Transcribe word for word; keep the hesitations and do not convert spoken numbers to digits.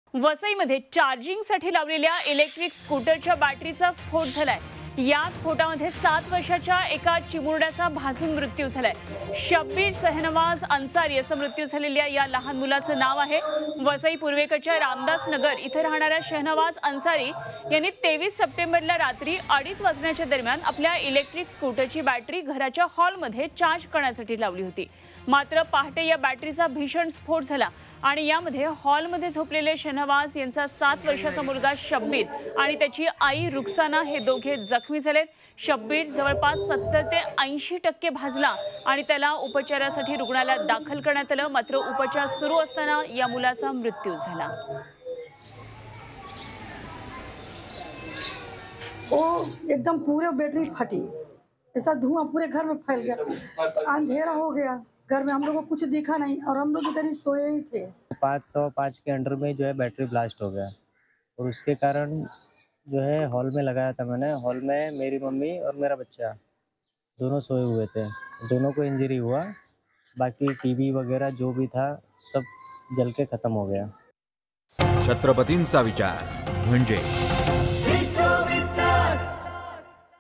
वसईमध्ये चार्जिंगसाठी लावलेल्या इलेक्ट्रिक स्कूटरच्या बॅटरीचा स्फोट झालाय। या स्फोटामध्ये सात वर्षाच्या एका चिमुरड्याचा भाजून मृत्यू झालाय। शब्बीर शहनवाज अन्सारी असं मृत्यू झालेल्या या लहान मुलाचं नाव आहे। वसई पूर्वेकडच्या रामदास नगर इथे राहणाऱ्या शहनवाज अन्सारी यांनी तेवीस सप्टेंबरला रात्री अडीच वाजण्याच्या दरम्यान आपल्या इलेक्ट्रिक स्कूटरची बॅटरी घराच्या हॉलमध्ये चार्ज करण्यासाठी लावली होती। मात्र पहाटे या बॅटरीचा भीषण स्फोट झाला आणि यामध्ये हॉलमध्ये झोपलेले शहनवाज यांचा सात वर्षाचा मुलगा शब्बीर आणि त्याची आई रुखसाना हे दोघे जखमी झालेत। शब्बीर जवळपास सत्तर ते ऐंशी टक्के भाजला आणि त्याला उपचारासाठी रुग्णालयात दाखल करण्यात आलं। मात्र उपचार सुरू असताना या मुलाचा मृत्यू झाला। वो एकदम पूरे बैटरी फटी, ऐसा धुआं पूरे घर में फैल गया, अंधेरा हो गया। घर में हम लोग को कुछ दिखा नहीं और हम लोग इधर ही सोए ही थे। पाँच सौ पाँच के अंडर में जो है बैटरी ब्लास्ट हो गया और उसके कारण जो है हॉल में लगाया था मैंने। हॉल में मेरी मम्मी और मेरा बच्चा दोनों सोए हुए थे, दोनों को इंजरी हुआ। बाकी टीवी वगैरह जो भी था सब जल के खत्म हो गया। छत्रपतींचा विचार म्हणजे